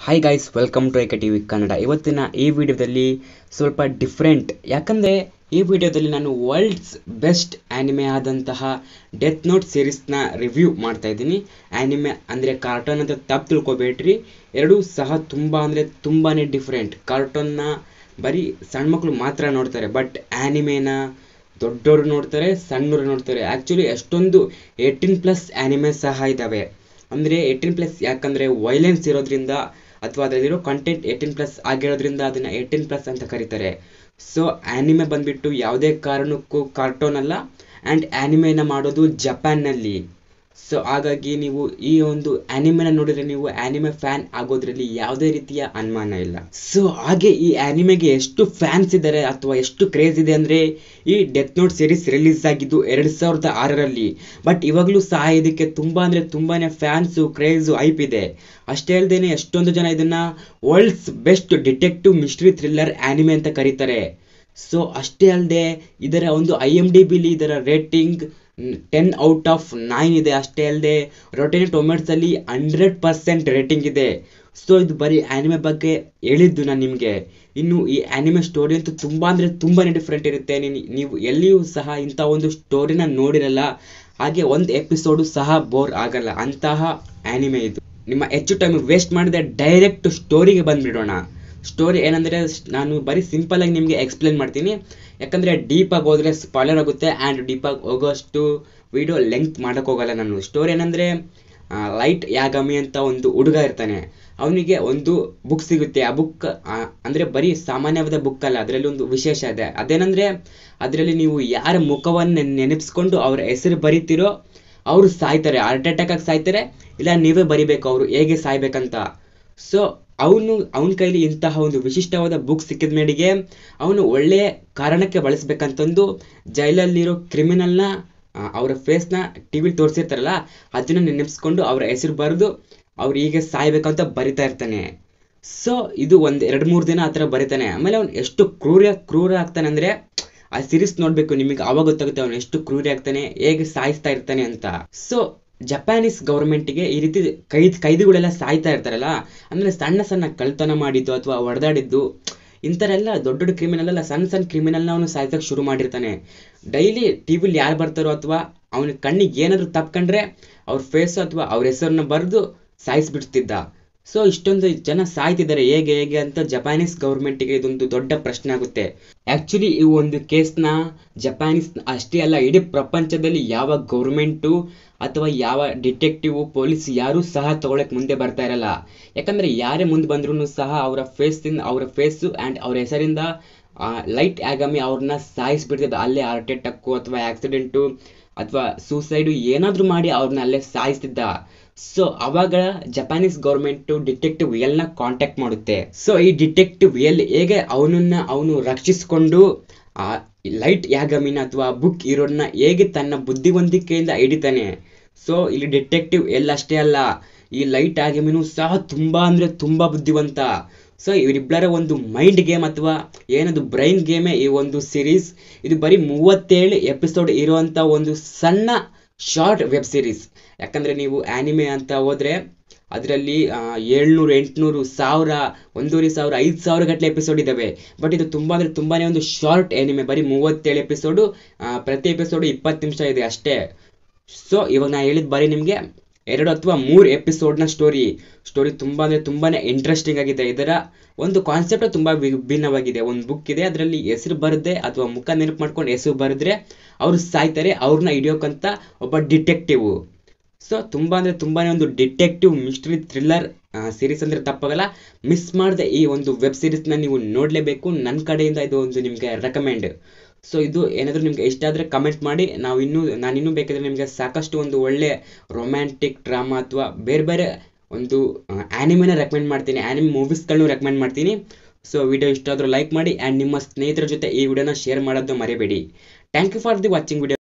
Hi guys, welcome to AK TV Kannada. ಇವತ್ತಿನ ಈ ವಿಡಿಯೋದಲ್ಲಿ ಸ್ವಲ್ಪ ಡಿಫ್ರೆಂಟ್, ಯಾಕಂದರೆ ಈ ವಿಡಿಯೋದಲ್ಲಿ ನಾನು ವರ್ಲ್ಡ್ಸ್ ಬೆಸ್ಟ್ ಆ್ಯನಿಮೆ ಆದಂತಹ ಡೆತ್ ನೋಟ್ ಸೀರೀಸ್ನ ರಿವ್ಯೂ ಮಾಡ್ತಾ ಇದ್ದೀನಿ. ಆ್ಯನಿಮೆ ಅಂದರೆ ಕಾರ್ಟೂನ್ ಅಂತ ತಪ್ಪು ತಿಳ್ಕೊಬೇಡ್ರಿ, ಎರಡೂ ಸಹ ತುಂಬಾ ಡಿಫ್ರೆಂಟ್. ಕಾರ್ಟೂನ್ನ ಬರೀ ಸಣ್ಣ ಮಕ್ಕಳು ಮಾತ್ರ ನೋಡ್ತಾರೆ, ಬಟ್ ಆ್ಯನಿಮೆನ ದೊಡ್ಡವರು ನೋಡ್ತಾರೆ, ಸಣ್ಣವರು ನೋಡ್ತಾರೆ. ಆ್ಯಕ್ಚುಲಿ ಎಷ್ಟೊಂದು 18+ ಆ್ಯನಿಮೆ ಸಹ ಇದ್ದಾವೆ. ಅಂದರೆ 18+, ಯಾಕಂದರೆ ವೈಲೆನ್ಸ್ ಇರೋದ್ರಿಂದ ಅಥವಾ ಅದರಲ್ಲಿರೋ ಕಂಟೆಂಟ್ 18+ ಆಗಿರೋದ್ರಿಂದ ಅದನ್ನು 18+ ಅಂತ ಕರೀತಾರೆ. ಸೊ ಆ್ಯನಿಮೆ ಬಂದ್ಬಿಟ್ಟು ಯಾವುದೇ ಕಾರಣಕ್ಕೂ ಕಾರ್ಟೂನ್ ಅಲ್ಲ, ಆ್ಯಂಡ್ ಆ್ಯನಿಮೆನ ಮಾಡೋದು ಜಪಾನ್ನಲ್ಲಿ. ಸೊ ಹಾಗಾಗಿ ನೀವು ಈ ಒಂದು ಆ್ಯನಿಮೆನ ನೋಡಿದರೆ ನೀವು ಆ್ಯನಿಮೆ ಫ್ಯಾನ್ ಆಗೋದ್ರಲ್ಲಿ ಯಾವುದೇ ರೀತಿಯ ಅನುಮಾನ ಇಲ್ಲ. ಸೊ ಹಾಗೆ ಈ ಆ್ಯನಿಮೆಗೆ ಎಷ್ಟು ಫ್ಯಾನ್ಸ್ ಇದ್ದಾರೆ ಅಥವಾ ಎಷ್ಟು ಕ್ರೇಜ್ ಇದೆ ಅಂದರೆ, ಈ ಡೆತ್ ನೋಟ್ ಸೀರೀಸ್ ರಿಲೀಸ್ ಆಗಿದ್ದು 2006ರಲ್ಲಿ. ಬಟ್ ಇವಾಗಲೂ ಸಹ ಇದಕ್ಕೆ ತುಂಬಾ ಫ್ಯಾನ್ಸು, ಕ್ರೇಜು, ಹೈಪ್ ಇದೆ. ಅಷ್ಟೇ ಅಲ್ಲದೆ ಎಷ್ಟೊಂದು ಜನ ಇದನ್ನು world's best detective mystery thriller anime ಅಂತ ಕರೀತಾರೆ. ಸೊ ಅಷ್ಟೇ ಅಲ್ಲದೆ ಇದರ ಒಂದು IMDbಲಿ ಇದರ ರೇಟಿಂಗ್ 10/9 ಇದೆ. ಅಷ್ಟೇ ಅಲ್ಲದೆ ರೋಟೆನ್ ಟೊಮೆಟೊಸಲ್ಲಿ 100% ರೇಟಿಂಗ್ ಇದೆ. ಸೊ ಇದು ಬರೀ ಆ್ಯನಿಮೆ ಬಗ್ಗೆ ಹೇಳಿದ್ದು ನಾನು ನಿಮಗೆ. ಇನ್ನು ಈ ಆ್ಯನಿಮೆ ಸ್ಟೋರಿ ಅಂತೂ ತುಂಬಾ ಡಿಫ್ರೆಂಟ್ ಇರುತ್ತೆ. ನೀವು ಎಲ್ಲಿಯೂ ಸಹ ಇಂಥ ಒಂದು ಸ್ಟೋರಿನ ನೋಡಿರಲ್ಲ, ಹಾಗೆ ಒಂದು ಎಪಿಸೋಡು ಸಹ ಬೋರ್ ಆಗಲ್ಲ, ಅಂತಹ ಆ್ಯನಿಮೆ ಇದು. ನಿಮ್ಮ ಹೆಚ್ಚು ಟೈಮ್ ವೇಸ್ಟ್ ಮಾಡಿದೆ ಡೈರೆಕ್ಟ್ ಸ್ಟೋರಿಗೆ ಬಂದುಬಿಡೋಣ. ಸ್ಟೋರಿ ಏನಂದರೆ, ನಾನು ಬರೀ ಸಿಂಪಲಾಗಿ ನಿಮಗೆ ಎಕ್ಸ್ಪ್ಲೇನ್ ಮಾಡ್ತೀನಿ, ಯಾಕಂದರೆ ಡೀಪಾಗಿ ಹೋದರೆ ಸ್ಪಾಯ್ಲರ್ ಆಗುತ್ತೆ, ಆ್ಯಂಡ್ ಡೀಪಾಗಿ ಹೋಗೋಷ್ಟು ವಿಡಿಯೋ ಲೆಂತ್ ಮಾಡೋಕ್ಕೋಗಲ್ಲ ನಾನು. ಸ್ಟೋರಿ ಏನಂದರೆ, ಲೈಟ್ ಯಾಗಮಿ ಅಂತ ಒಂದು ಹುಡುಗ ಇರ್ತಾನೆ. ಅವನಿಗೆ ಒಂದು ಬುಕ್ ಸಿಗುತ್ತೆ. ಆ ಬುಕ್ ಅಂದರೆ ಬರೀ ಸಾಮಾನ್ಯವಾದ ಬುಕ್ ಅಲ್ಲ, ಅದರಲ್ಲಿ ಒಂದು ವಿಶೇಷ ಇದೆ. ಅದೇನೆಂದರೆ, ಅದರಲ್ಲಿ ನೀವು ಯಾರ ಮುಖವನ್ನು ನೆನಪಿಸ್ಕೊಂಡು ಅವರ ಹೆಸರು ಬರೀತಿರೋ ಅವರು ಸಾಯ್ತಾರೆ, ಹಾರ್ಟ್ ಅಟ್ಯಾಕಾಗಿ ಸಾಯ್ತಾರೆ, ಇಲ್ಲ ನೀವೇ ಬರಿಬೇಕು ಅವರು ಹೇಗೆ ಸಾಯ್ಬೇಕಂತ. ಸೊ ಅವನ ಕೈಲಿ ಇಂತಹ ಒಂದು ವಿಶಿಷ್ಟವಾದ ಬುಕ್ ಸಿಕ್ಕಿದ ಮೇಲೆಗೆ ಅವನು ಒಳ್ಳೆಯ ಕಾರಣಕ್ಕೆ ಬಳಸ್ಬೇಕಂತಂದು ಜೈಲಲ್ಲಿರೋ ಕ್ರಿಮಿನಲ್ನ ಅವರ ಫೇಸ್ನ TV ತೋರಿಸಿರ್ತಾರಲ್ಲ, ಅದನ್ನು ನೆನಪಿಸ್ಕೊಂಡು ಅವರ ಹೆಸರು ಬರೆದು ಅವ್ರು ಹೀಗೆ ಸಾಯ್ಬೇಕಂತ ಬರಿತಾ ಇರ್ತಾನೆ. ಸೊ ಇದು ಒಂದು 2-3 ದಿನ ಆ ಥರ ಬರಿತಾನೆ. ಆಮೇಲೆ ಅವ್ನು ಎಷ್ಟು ಕ್ರೂರ ಆಗ್ತಾನೆ ಅಂದರೆ, ಆ ಸೀರೀಸ್ ನೋಡಬೇಕು, ನಿಮಗೆ ಆವಾಗ ಗೊತ್ತಾಗುತ್ತೆ ಅವನು ಎಷ್ಟು ಕ್ರೂರಿ ಆಗ್ತಾನೆ, ಹೇಗೆ ಸಾಯಿಸ್ತಾ ಇರ್ತಾನೆ ಅಂತ. ಸೊ ಜಪಾನೀಸ್ ಗೌರ್ಮೆಂಟಿಗೆ ಈ ರೀತಿ ಕೈದಿಗಳೆಲ್ಲ ಸಾಯ್ತಾ ಇರ್ತಾರಲ್ಲ, ಅಂದರೆ ಸಣ್ಣ ಕಳ್ತನ ಮಾಡಿದ್ದು ಅಥವಾ ಹೊಡೆದಾಡಿದ್ದು, ಇಂಥರೆಲ್ಲ ದೊಡ್ಡ ಕ್ರಿಮಿನಲ್ ಅಲ್ಲ, ಸಣ್ಣ ಕ್ರಿಮಿನಲ್ನ ಅವನು ಸಾಯಿಸೋಕೆ ಶುರು ಮಾಡಿರ್ತಾನೆ. ಡೈಲಿ TVಲಿ ಯಾರು ಬರ್ತಾರೋ ಅಥವಾ ಅವನ ಕಣ್ಣಿಗೆ ಏನಾದರೂ ತಪ್ಕೊಂಡ್ರೆ ಅವ್ರ ಫೇಸು ಅಥವಾ ಅವ್ರ ಹೆಸರನ್ನ ಬರೆದು ಸಾಯಿಸ್ಬಿಡ್ತಿದ್ದ. ಸೊ ಇಷ್ಟೊಂದು ಜನ ಸಾಯ್ತಿದ್ದಾರೆ ಹೇಗೆ ಅಂತ ಜಪಾನೀಸ್ ಗೌರ್ಮೆಂಟಿಗೆ ಇದೊಂದು ದೊಡ್ಡ ಪ್ರಶ್ನೆ ಆಗುತ್ತೆ. ಆ್ಯಕ್ಚುಲಿ ಈ ಒಂದು ಕೇಸ್ನ ಜಪಾನೀಸ್ ಅಷ್ಟೇ ಅಲ್ಲ, ಇಡೀ ಪ್ರಪಂಚದಲ್ಲಿ ಯಾವ ಗೌರ್ಮೆಂಟು ಅಥವಾ ಯಾವ ಡಿಟೆಕ್ಟಿವ್, ಪೊಲೀಸ್ ಯಾರೂ ಸಹ ತಗೊಳಕ್ಕೆ ಮುಂದೆ ಬರ್ತಾ ಇರಲ್ಲ. ಯಾಕಂದರೆ ಯಾರೇ ಮುಂದೆ ಬಂದ್ರೂ ಸಹ ಅವರ ಫೇಸು ಆ್ಯಂಡ್ ಅವ್ರ ಹೆಸರಿಂದ ಲೈಟ್ ಯಾಗಮಿ ಅವ್ರನ್ನ ಸಾಯಿಸ್ಬಿಡ್ತಿದ್ದ. ಅಲ್ಲೇ ಹಾರ್ಟ್ ಅಟ್ಯಾಕು ಅಥವಾ ಆಕ್ಸಿಡೆಂಟು ಅಥವಾ ಸೂಸೈಡು ಏನಾದರೂ ಮಾಡಿ ಅವ್ರನ್ನ ಅಲ್ಲೇ ಸಾಯಿಸ್ತಿದ್ದ. ಸೊ ಅವಾಗ ಜಪಾನೀಸ್ ಗೌರ್ಮೆಂಟು ಡಿಟೆಕ್ಟಿವ್ ಎಲ್ನ ಕಾಂಟ್ಯಾಕ್ಟ್ ಮಾಡುತ್ತೆ. ಸೊ ಈ ಡಿಟೆಕ್ಟಿವ್ ಎಲ್ ಹೇಗೆ ಅವನು ರಕ್ಷಿಸಿಕೊಂಡು ಲೈಟ್ ಯಾಗಮಿನ ಅಥವಾ ಬುಕ್ ಇರೋನ್ನ ಹೇಗೆ ತನ್ನ ಬುದ್ಧಿವಂತಿಕೆಯಿಂದ ಹಿಡಿತಾನೆ. ಸೊ ಇಲ್ಲಿ ಡಿಟೆಕ್ಟಿವ್ ಎಲ್ ಅಷ್ಟೇ ಅಲ್ಲ, ಈ ಲೈಟ್ ಯಾಗಮಿನೂ ಸಹ ತುಂಬ ಬುದ್ಧಿವಂತ. ಸೊ ಇವರಿಬ್ಬರ ಒಂದು ಮೈಂಡ್ ಗೇಮ್ ಅಥವಾ ಏನದು ಬ್ರೈನ್ ಗೇಮೇ ಈ ಒಂದು ಸೀರೀಸ್. ಇದು ಬರೀ 37 ಎಪಿಸೋಡ್ ಇರುವಂಥ ಒಂದು ಸಣ್ಣ ಶಾರ್ಟ್ ವೆಬ್ ಸೀರೀಸ್. ಯಾಕಂದರೆ ನೀವು ಆ್ಯನಿಮೆ ಅಂತ ಹೋದರೆ ಅದರಲ್ಲಿ 700, 800, 1000, 1500, 5000 ಗಟ್ಟಲೆ ಎಪಿಸೋಡ್ ಇದ್ದಾವೆ. ಬಟ್ ಇದು ತುಂಬಾ ಒಂದು ಶಾರ್ಟ್ ಆ್ಯನಿಮೆ, ಬರೀ 37 ಎಪಿಸೋಡು, ಪ್ರತಿ ಎಪಿಸೋಡು 20 ನಿಮಿಷ ಇದೆ ಅಷ್ಟೇ. ಸೊ ಇವಾಗ ನಾನು ಹೇಳಿದ ಬರೀ ನಿಮಗೆ 2 ಅಥವಾ 3 ಎಪಿಸೋಡ್ನ ಸ್ಟೋರಿ ತುಂಬಾ ಇಂಟ್ರೆಸ್ಟಿಂಗ್ ಆಗಿದೆ. ಇದರ ಒಂದು ಕಾನ್ಸೆಪ್ಟ್ ತುಂಬ ವಿಭಿನ್ನವಾಗಿದೆ. ಒಂದು ಬುಕ್ ಇದೆ, ಅದರಲ್ಲಿ ಹೆಸರು ಬರೆದೆ ಅಥವಾ ಮುಖ ನೆನಪು ಮಾಡ್ಕೊಂಡು ಹೆಸರು ಬರೆದ್ರೆ ಅವರು ಸಾಯ್ತಾರೆ, ಅವ್ರನ್ನ ಹಿಡಿಯೋಕ್ಕಂತ ಒಬ್ಬ ಡಿಟೆಕ್ಟಿವ್. ಸೊ ತುಂಬಾ ಒಂದು ಡಿಟೆಕ್ಟಿವ್ ಮಿಸ್ಟ್ರಿ ಥ್ರಿಲ್ಲರ್ ಸೀರೀಸ್ ಅಂದರೆ ತಪ್ಪಾಗಲ್ಲ. ಮಿಸ್ ಮಾಡದೆ ಈ ಒಂದು ವೆಬ್ ಸೀರೀಸ್ನ ನೀವು ನೋಡಲೇಬೇಕು. ನನ್ನ ಕಡೆಯಿಂದ ಇದು ಒಂದು ನಿಮಗೆ ರೆಕಮೆಂಡ್. ಸೊ ಇದು ಏನಾದರೂ ನಿಮಗೆ ಇಷ್ಟ ಆದರೆ ಕಮೆಂಟ್ ಮಾಡಿ. ನಾನಿನ್ನೂ ಬೇಕಾದರೆ ನಿಮಗೆ ಸಾಕಷ್ಟು ಒಂದು ಒಳ್ಳೆ ರೊಮ್ಯಾಂಟಿಕ್ ಡ್ರಾಮಾ ಅಥವಾ ಬೇರೆ ಒಂದು ಆ್ಯನಿಮೆನ ರೆಕಮೆಂಡ್ ಮಾಡ್ತೀನಿ, ಆ್ಯನಿಮೆ ಮೂವೀಸ್ಗಳನ್ನು ರೆಕಮೆಂಡ್ ಮಾಡ್ತೀನಿ. ಸೊ ವಿಡಿಯೋ ಇಷ್ಟ ಆದರೂ ಲೈಕ್ ಮಾಡಿ, ಆ್ಯಂಡ್ ನಿಮ್ಮ ಸ್ನೇಹಿತರ ಜೊತೆ ಈ ವಿಡಿಯೋನ ಶೇರ್ ಮಾಡೋದು ಮರಿಬೇಡಿ. Thank you for the watching video.